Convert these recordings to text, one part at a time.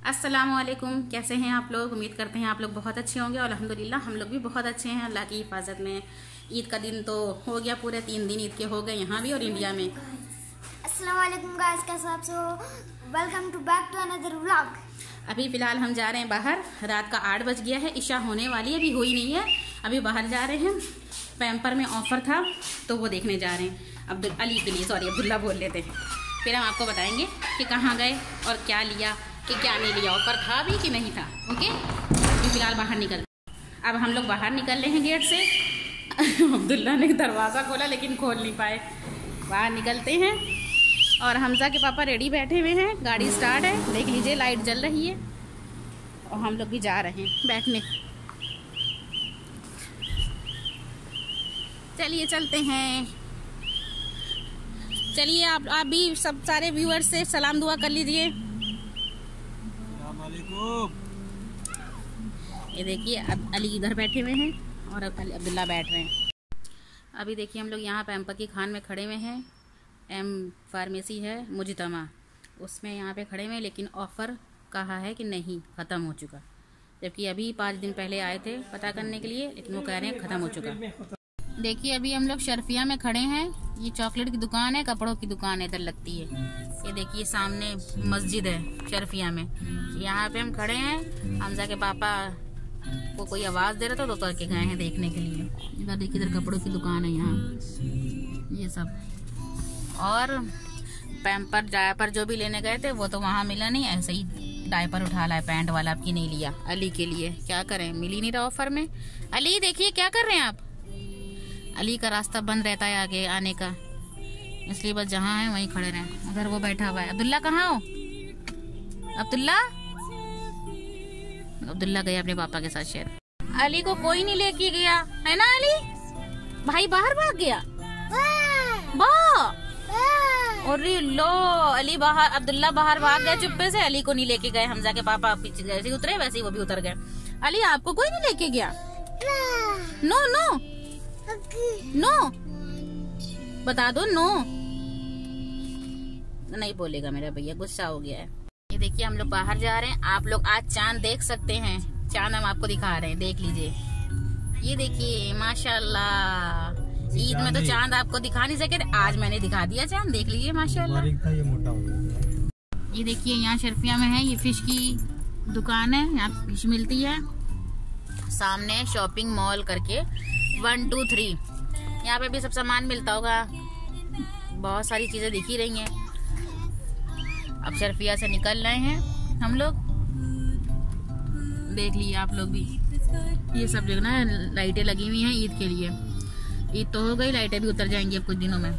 अस्सलामुअलैकुम, कैसे हैं आप लोग। उम्मीद करते हैं आप लोग बहुत अच्छे होंगे और अल्हम्दुलिल्लाह हम लोग भी बहुत अच्छे हैं अल्लाह की हिफाजत में। ईद का दिन तो हो गया, पूरे 3 दिन ईद के हो गए यहाँ भी और इंडिया में। अस्सलामुअलैकुम गाइस, कैसे आप सब। Welcome to back to another vlog. अभी फ़िलहाल हम जा रहे हैं बाहर। रात का 8 बज गया है, इशा होने वाली है, अभी हुई नहीं है। अभी बाहर जा रहे हैं, पैम्पर में ऑफ़र था तो वो देखने जा रहे हैं। अब्दुल्ला बोल लेते हैं। फिर हम आपको बताएंगे कि कहाँ गए और क्या लिया कि क्या नहीं लिया, ऑफ़र था भी कि नहीं था। ओके, अभी फ़िलहाल बाहर निकल। अब हम लोग बाहर निकल रहे हैं गेट से। अब्दुल्ला ने दरवाज़ा खोला लेकिन खोल नहीं पाए। बाहर निकलते हैं और हमजा के पापा रेडी बैठे हुए हैं। गाड़ी स्टार्ट है, देख लीजिए लाइट जल रही है और हम लोग भी जा रहे हैं बैठने। चलिए चलते हैं। चलिए आप भी सब सारे व्यूअर्स से सलाम दुआ कर लीजिए। ये देखिए अब अली इधर बैठे हुए हैं और अब्दुल्ला बैठ रहे हैं। अभी देखिए हम लोग यहाँ पैम्पर की खान में खड़े हुए हैं। एम फार्मेसी है मुजतमा, उसमें यहाँ पे खड़े हुए हैं, लेकिन ऑफ़र कहा है कि नहीं, ख़त्म हो चुका। जबकि अभी 5 दिन पहले आए थे पता करने के लिए, लेकिन वो कह रहे हैं ख़त्म हो चुका। देखिए अभी हम लोग शर्फिया में खड़े हैं। ये चॉकलेट की दुकान है, कपड़ों की दुकान है, इधर लगती है। ये देखिए सामने मस्जिद है शर्फिया में, यहाँ पे हम खड़े हैं। हमजा के पापा को कोई आवाज़ दे रहा था तो उतर के गए हैं देखने के लिए। इधर देखिए, इधर कपड़ों की दुकान है यहाँ, ये सब। और पैम्पर डायपर जो भी लेने गए थे वो तो वहाँ मिला नहीं, ऐसे ही डायपर उठा लाए पैंट वाला, अब की नहीं लिया अली के लिए। क्या करें, मिल ही नहीं रहा ऑफर में। अली देखिए क्या कर रहे हैं आप। अली का रास्ता बंद रहता है आगे आने का, इसलिए बस जहाँ है वहीं खड़े रहें। अगर वो बैठा हुआ है। अब्दुल्ला कहाँ हो? अब्दुल्ला गया अपने पापा के साथ शेर। अली को कोई नहीं लेके गया है ना। अली भाई बाहर भाग गया। अरे लो, अली बाहर, अब्दुल्ला बाहर भाग गया चुप्पे से। अली को नहीं लेके गए। हमजा के पापा पीछे जैसे उतरे वैसे ही वो भी उतर गए। अली आपको कोई नहीं लेके गया? नो नो नो, बता दो नो। नहीं बोलेगा मेरा भैया, गुस्सा हो गया है। ये देखिए हम लोग बाहर जा रहे हैं। आप लोग आज चांद देख सकते हैं। चांद हम आपको दिखा रहे हैं, देख लीजिए। ये देखिए माशाल्लाह। ईद में तो चांद आपको दिखा नहीं सके थे, आज मैंने दिखा दिया चांद, देख लीजिए माशाल्लाह। ये देखिए यहाँ शर्फिया में है, ये फिश की दुकान है, यहाँ फिश मिलती है। सामने शॉपिंग मॉल करके 1 2 3, यहाँ पे भी सब सामान मिलता होगा। बहुत सारी चीजें दिख ही रही हैं। अब शर्फिया से निकल रहे हैं हम लोग, देख लीजिए आप लोग भी। ये सब जो ना लाइटें लगी हुई हैं ईद के लिए। ईद तो हो गई, लाइटें भी उतर जाएंगी अब कुछ दिनों में।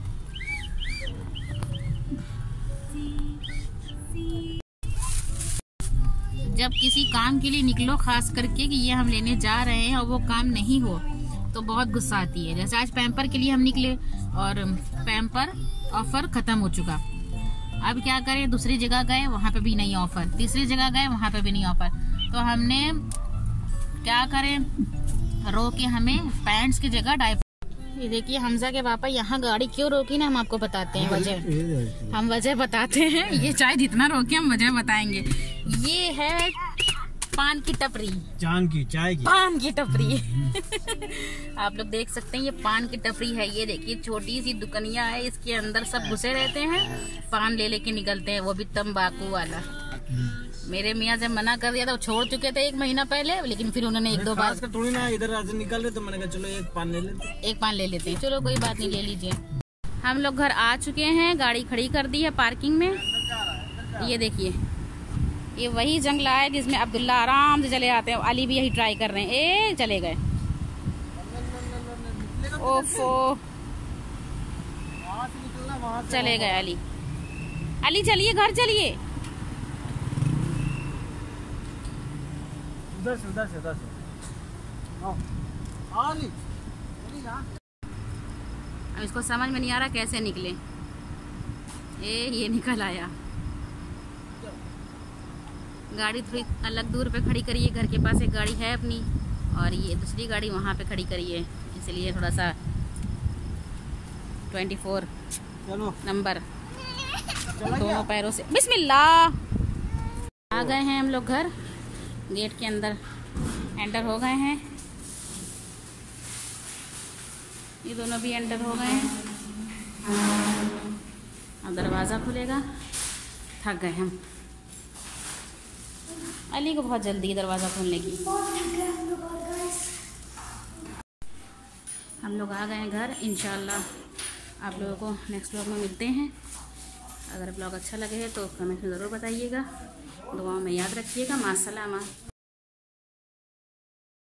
जब किसी काम के लिए निकलो, खास करके कि ये हम लेने जा रहे हैं और वो काम नहीं हो तो बहुत गुस्सा आती है। जैसे आज पैम्पर के लिए हम निकले और पैम्पर ऑफर खत्म हो चुका। अब क्या करें, दूसरी जगह गए वहाँ पे भी नहीं ऑफर, तीसरी जगह गए वहाँ पे भी नहीं ऑफर। तो हमने क्या करें, रोके हमें पैंट्स की जगह डायपर। ये देखिए हमजा के पापा यहाँ गाड़ी क्यों रोकी ना, हम आपको बताते हैं वजह। हम वजह बताते हैं, ये चाहे जितना रोके हम वजह बताएंगे। ये है पान की टपरी, चाय की पान की टपरी। आप लोग देख सकते हैं ये पान की टपरी है। ये देखिए छोटी सी दुकानिया है, इसके अंदर सब घुसे रहते हैं, पान ले लेके निकलते हैं, वो भी तंबाकू वाला। मेरे मियाँ से मना कर दिया था, छोड़ चुके थे 1 महीना पहले, लेकिन फिर उन्होंने 1-2 बार थोड़ी ना इधर निकल रहे तो मैंने कहा चलो एक पान ले लेते हैं। चलो कोई बात नहीं, ले लीजिए। हम लोग घर आ चुके हैं, गाड़ी खड़ी कर दी है पार्किंग में। ये देखिए ये वही जंगला है जिसमें अब्दुल्ला आराम से चले आते हैं। अली भी यही ट्राई कर रहे हैं। ए चले गए, ओफो चले गए अली। अली चलिए घर चलिए। उधर से अब इसको समझ में नहीं आ रहा कैसे निकले। ये निकल आया। गाड़ी थोड़ी अलग दूर पे खड़ी करिए, घर के पास एक गाड़ी है अपनी और ये दूसरी गाड़ी वहाँ पे खड़ी करिए, इसलिए थोड़ा सा 24 नंबर दोनों पैरों से। बिस्मिल्लाह। आ गए हैं हम लोग घर, गेट के अंदर एंटर हो गए हैं। ये दोनों भी एंटर हो गए हैं। अब दरवाज़ा खुलेगा। थक गए हम। अली को बहुत जल्दी दरवाज़ा खोलने की। हम लोग आ गए हैं घर। इंशाल्लाह आप लोगों को नेक्स्ट ब्लॉग में मिलते हैं। अगर ब्लॉग अच्छा लगे है तो कमेंट में ज़रूर बताइएगा। दुआओं में याद रखिएगा। मास्सलामा।